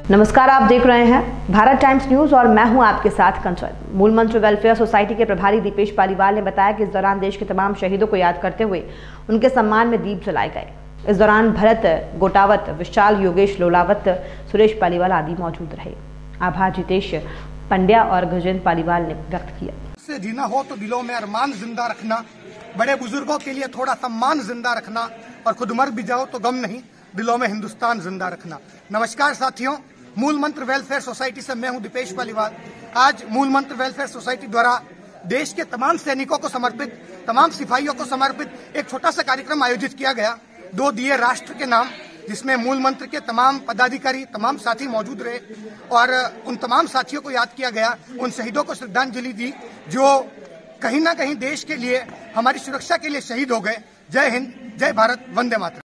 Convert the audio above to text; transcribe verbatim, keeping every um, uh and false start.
नमस्कार, आप देख रहे हैं भारत टाइम्स न्यूज और मैं हूं आपके साथ कंचन। मूल मंत्र वेलफेयर सोसाइटी के प्रभारी दीपेश पालीवाल ने बताया कि इस दौरान देश के तमाम शहीदों को याद करते हुए उनके सम्मान में दीप जलाए गए। इस दौरान भरत गोटावत, विशाल, योगेश लोलावत, सुरेश पालीवाल आदि मौजूद रहे। आभार जितेश पंड्या और गजेंद्र पालीवाल ने व्यक्त किया। से जीना हो तो दिलों में अरमान जिंदा रखना, बड़े बुजुर्गों के लिए थोड़ा सम्मान जिंदा रखना, और खुद मर भी जाओ तो गम नहीं, दिलों में हिंदुस्तान जिंदा रखना। नमस्कार साथियों, मूल मंत्र वेलफेयर सोसाइटी से मैं हूं दीपेश पालीवाल। आज मूल मंत्र वेलफेयर सोसाइटी द्वारा देश के तमाम सैनिकों को समर्पित, तमाम सिपाहियों को समर्पित एक छोटा सा कार्यक्रम आयोजित किया गया, दो दिए राष्ट्र के नाम, जिसमें मूल मंत्र के तमाम पदाधिकारी, तमाम साथी मौजूद रहे और उन तमाम साथियों को याद किया गया, उन शहीदों को श्रद्धांजलि दी जो कहीं ना कहीं देश के लिए, हमारी सुरक्षा के लिए शहीद हो गए। जय हिंद, जय भारत, वंदे मातरम।